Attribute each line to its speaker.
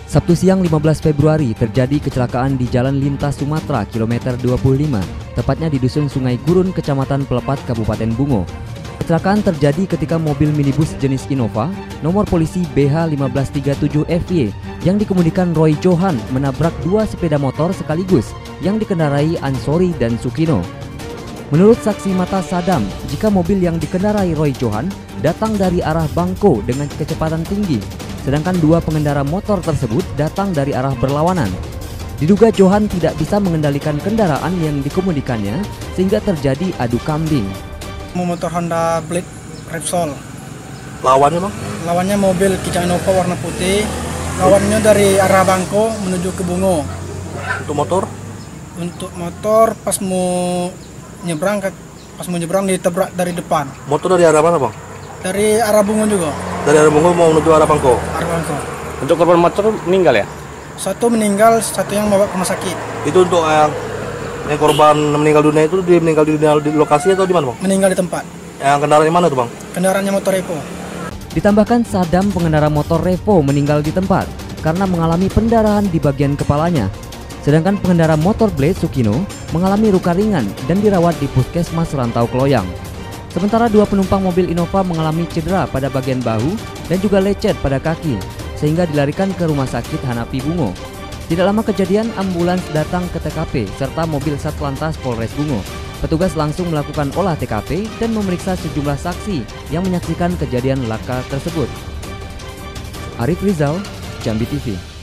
Speaker 1: Sabtu siang 15 Februari terjadi kecelakaan di Jalan Lintas Sumatera kilometer 25, tepatnya di Dusun Sungai Gurun, Kecamatan Pelepat, Kabupaten Bungo. Kecelakaan terjadi ketika mobil minibus jenis Innova nomor polisi BH1537FY yang dikemudikan Roy Johan menabrak dua sepeda motor sekaligus yang dikendarai Ansori dan Sukino. Menurut saksi mata Sadam, jika mobil yang dikendarai Roy Johan datang dari arah Bangko dengan kecepatan tinggi, sedangkan dua pengendara motor tersebut datang dari arah berlawanan. Diduga Johan tidak bisa mengendalikan kendaraan yang dikemudikannya sehingga terjadi adu kambing.
Speaker 2: Motor Honda Blade Repsol.
Speaker 3: Lawannya bang?
Speaker 2: Lawannya mobil Kijang Innova warna putih. Lawannya dari arah Bangko menuju ke Bungo.
Speaker 3: Untuk motor?
Speaker 2: Untuk motor pas mau nyebrang ditabrak dari depan.
Speaker 3: Motor dari arah mana bang?
Speaker 2: Dari arah Bungo juga.
Speaker 3: Dari arah Bungo mau menuju arah Bangko?
Speaker 2: Arah Bangko.
Speaker 4: Untuk korban motor meninggal ya?
Speaker 2: Satu meninggal, satu yang bawa ke rumah sakit.
Speaker 3: Itu untuk yang korban meninggal dunia itu dia meninggal di lokasi atau di mana bang?
Speaker 2: Meninggal di tempat.
Speaker 3: Yang kendaraan di mana tuh bang?
Speaker 2: Kendaraannya motor Revo.
Speaker 1: Ditambahkan Sadam pengendara motor Revo meninggal di tempat karena mengalami pendarahan di bagian kepalanya. Sedangkan pengendara motor Blade Sukino mengalami luka ringan dan dirawat di Puskesmas Rantau Kloyang. Sementara dua penumpang mobil Innova mengalami cedera pada bagian bahu dan juga lecet pada kaki, sehingga dilarikan ke Rumah Sakit Hanapi Bungo. Tidak lama kejadian, ambulans datang ke TKP serta mobil Satlantas Polres Bungo. Petugas langsung melakukan olah TKP dan memeriksa sejumlah saksi yang menyaksikan kejadian laka tersebut. Arif Rizal, Jambi TV.